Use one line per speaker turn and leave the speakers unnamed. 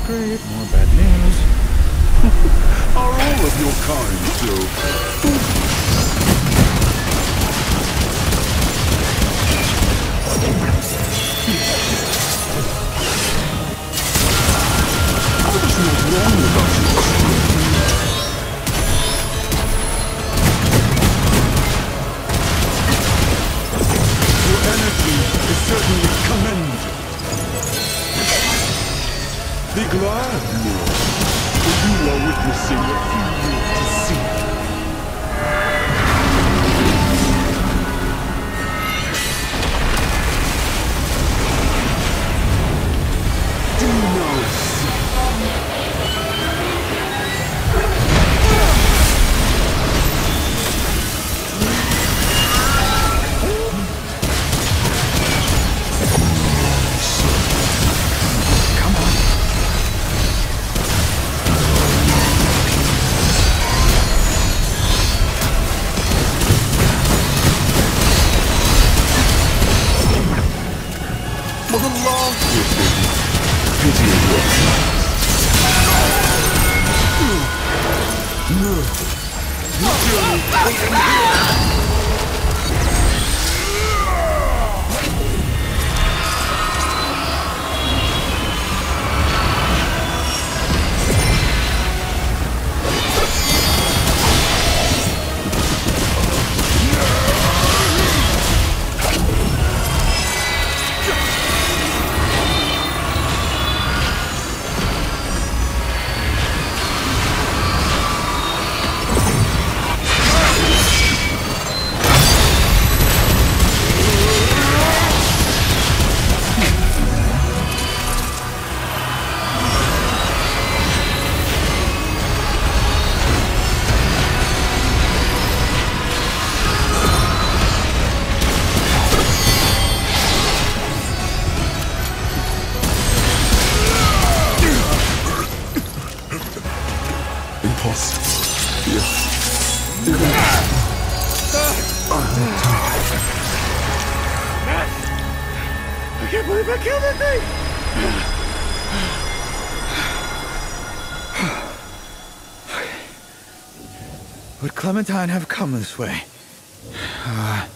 Great, more bad news.
Are all of your kind so... What is not wrong with us? Your energy is certainly commendable. Be glad, Lord, that you are witnessing what you live to see. Do now see.
Come on.
For the last of pity of your No. Your journey will end here. Impossible. Yes.
I can't believe I killed that thing!
Would Clementine have come this way?